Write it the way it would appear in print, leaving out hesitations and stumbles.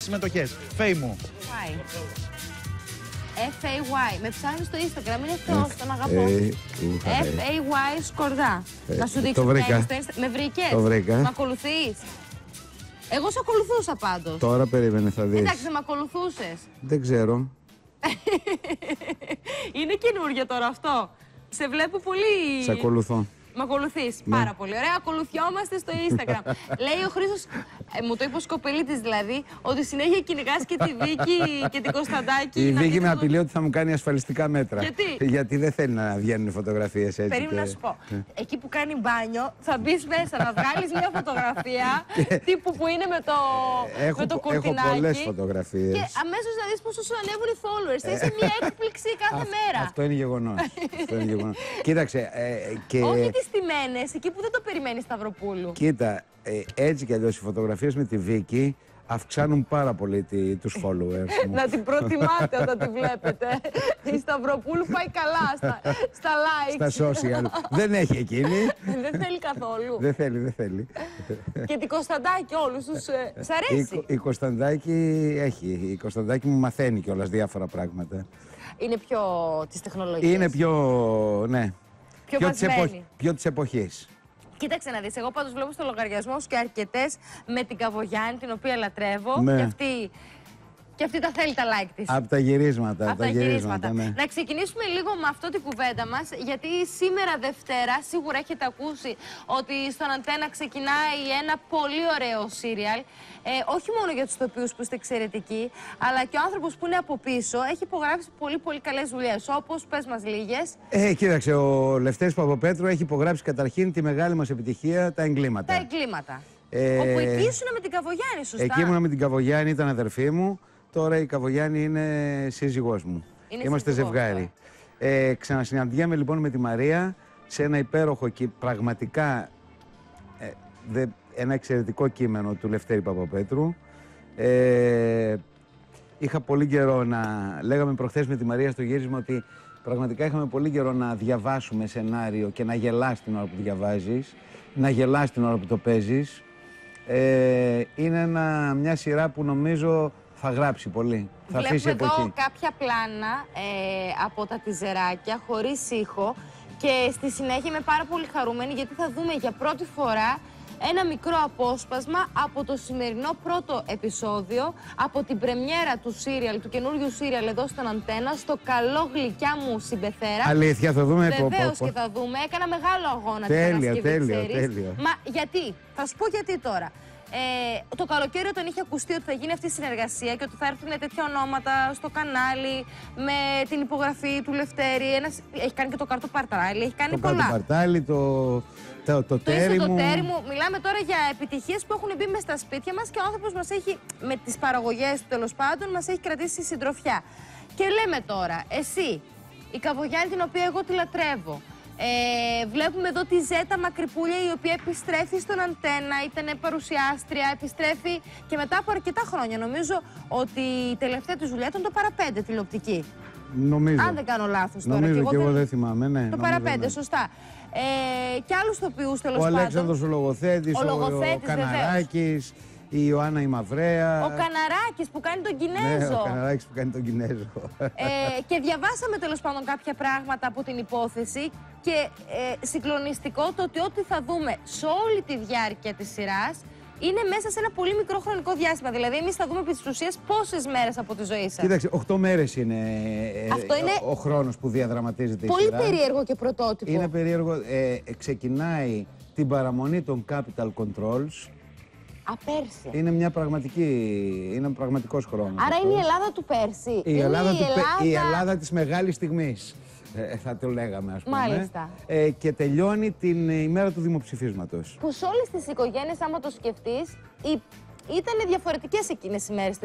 συμμετοχές. Φέη μου. F-A-Y. Με ψάχνει στο Instagram, είναι θεός, τον αγαπώ. F-A-Y Σκορδά. Να σου δείξω ποια είναι στο Instagram. Με βρήκες? Το βρήκα. Μ' ακολουθείς? Εγώ σε ακολουθούσα πάντως. Τώρα περίμενε, θα δεις. Εντάξει, με ακολουθούσες. Δεν ξέρω. Είναι καινούργιο τώρα αυτό. Σε βλέπω πολύ. Σε ακολουθώ. Μ' ακολουθείς. Πάρα πολύ ωραία. Ακολουθιόμαστε στο Instagram. Λέει ο Χρήστος, μου το είπε ο Σκοπελίτης δηλαδή, ότι συνέχεια κυνηγάς και τη Βίκη και την Κωνσταντάκη. Η Βίκη με απειλεί ότι θα μου κάνει ασφαλιστικά μέτρα. Γιατί? Γιατί δεν θέλει να βγαίνουν φωτογραφίες έτσι. Περίμενα να σου πω. Εκεί που κάνει μπάνιο, θα μπεις μέσα να βγάλεις μια φωτογραφία τύπου που είναι με το κουρτινάκι. Έχω πολλές φωτογραφίες. Και αμέσως να δεις πόσο σου ανέβουν οι followers. Θα είσαι μια έκπληξη κάθε μέρα. Αυτό είναι γεγονός. Κοίταξε. Όχι τις τιμένες, εκεί που δεν το περιμένει Σταυροπούλου. Κοίτα, έτσι κι αλλιώς οι φωτογραφίες με τη Βίκη αυξάνουν πάρα πολύ τους followers μου. Να την προτιμάτε όταν τη βλέπετε. Η Σταυροπούλου πάει καλά στα likes. Στα social. Δεν έχει εκείνη. Δεν θέλει καθόλου. Δεν θέλει. Και την Κωνσταντάκη όλους τους σ' αρέσει. Η Κωνσταντάκη έχει. Η Κωνσταντάκη μου μαθαίνει κιόλας διάφορα πράγματα. Είναι πιο της τεχνολογίας. Είναι πιο, ναι. Πιο της εποχής. Κοίταξε να δεις, εγώ πάντως βλέπω στο λογαριασμό σου και αρκετές με την Καβογιάννη, την οποία λατρεύω. Ναι. Και αυτή τα θέλει τα like της. Από τα γυρίσματα. Από τα γυρίσματα. Ναι. Να ξεκινήσουμε λίγο με αυτό την κουβέντα μας, γιατί σήμερα Δευτέρα σίγουρα έχετε ακούσει ότι στον Αντένα ξεκινάει ένα πολύ ωραίο σύριαλ. Όχι μόνο για τους τοπίους που είστε εξαιρετικοί, αλλά και ο άνθρωπος που είναι από πίσω έχει υπογράψει πολύ καλές δουλειές, όπως πες μας λίγες. Κοίταξε, ο Λευτέρης Παπαπέτρου έχει υπογράψει καταρχήν τη μεγάλη μας επιτυχία, Τα Εγκλήματα. Τα Εγκλήματα. Όπου εκεί ήσουν με την Καβογιάννη, σωστά? Εκεί ήμουν με την Καβογιάννη, ήταν αδερφή μου. Τώρα η Καβογιάννη είναι σύζυγός μου. Είμαστε ζευγάρι. Ξανασυναντιέμαι λοιπόν με τη Μαρία σε ένα υπέροχο και πραγματικά ένα εξαιρετικό κείμενο του Λευτέρη Παπαπέτρου. Είχα πολύ καιρό λέγαμε προχθές με τη Μαρία στο γύρισμα ότι πραγματικά είχαμε πολύ καιρό να διαβάσουμε σενάριο και να γελάς την ώρα που διαβάζεις, να γελάς την ώρα που το παίζεις. Είναι μια σειρά που νομίζω θα γράψει πολύ. Θα αφήσει εποχή. Βλέπουμε εδώ κάποια πλάνα από τα τιζεράκια χωρίς ήχο και στη συνέχεια είμαι πάρα πολύ χαρούμενη γιατί θα δούμε για πρώτη φορά ένα μικρό απόσπασμα από το σημερινό πρώτο επεισόδιο, από την πρεμιέρα του σύριαλ, του καινούριου σύριαλ εδώ στον Αντένα, στο Καλό Γλυκιά Μου Συμπεθέρα. Αλήθεια, θα δούμε. Βεβαίως και θα δούμε. Έκανα μεγάλο αγώνα την Παρασκευή, τέλεια. Μα γιατί, θα σου πω γιατί τώρα. Το καλοκαίρι όταν είχε ακουστεί ότι θα γίνει αυτή η συνεργασία και ότι θα έρθουν τέτοια ονόματα στο κανάλι με την υπογραφή του Λευτέρη, έχει κάνει και το καρτοπαρτάλι, έχει κάνει πολλά. Το καρτοπαρτάλι, το τέρι μου. Μιλάμε τώρα για επιτυχίες που έχουν μπει μες στα σπίτια μας και ο άνθρωπος μας έχει, με τις παραγωγές του τέλος πάντων, μας έχει κρατήσει συντροφιά. Και λέμε τώρα, εσύ, η Καβογιάννη την οποία εγώ τη λατρεύω, βλέπουμε εδώ τη Ζέτα Μακρυπούλια η οποία επιστρέφει στον Αντένα, ήταν παρουσιάστρια, επιστρέφει και μετά από αρκετά χρόνια. Νομίζω ότι η τελευταία της δουλειά ήταν το Παραπέντε τηλεοπτική. Νομίζω. Αν δεν κάνω λάθος τώρα. Νομίζω και εγώ δεν θυμάμαι, ναι. Το Παραπέντε, σωστά. Και άλλους τοπιούς τέλος πάντων. Ο Αλέξανδρος ο Λογοθέτης, ο Καναράκης, η Ιωάννα η Μαυραία. Ο Καναράκης που κάνει τον Κινέζο. Ναι, ο Καναράκης που κάνει τον Κινέζο. Και διαβάσαμε τέλος πάντων κάποια πράγματα από την υπόθεση και συγκλονιστικό το ότι ό,τι θα δούμε σε όλη τη διάρκεια της σειράς είναι μέσα σε ένα πολύ μικρό χρονικό διάστημα. Δηλαδή, εμείς θα δούμε επί της ουσίας πόσες μέρες από τη ζωή σας. Κοίταξε, 8 μέρες είναι, ο χρόνος που διαδραματίζεται η σειρά. Πολύ περίεργο και πρωτότυπο. Είναι περίεργο. Ξεκινάει την παραμονή των Capital Controls. Πέρσι. Είναι ένα πραγματικός χρόνος. Άρα είναι η Ελλάδα του πέρσι. Η Ελλάδα της μεγάλης στιγμής. Θα το λέγαμε, ας πούμε. Μάλιστα. Και τελειώνει την ημέρα του δημοψηφίσματος. Που σε όλες τις οικογένειες, άμα το σκεφτείς, ήταν διαφορετικές εκείνες οι μέρες.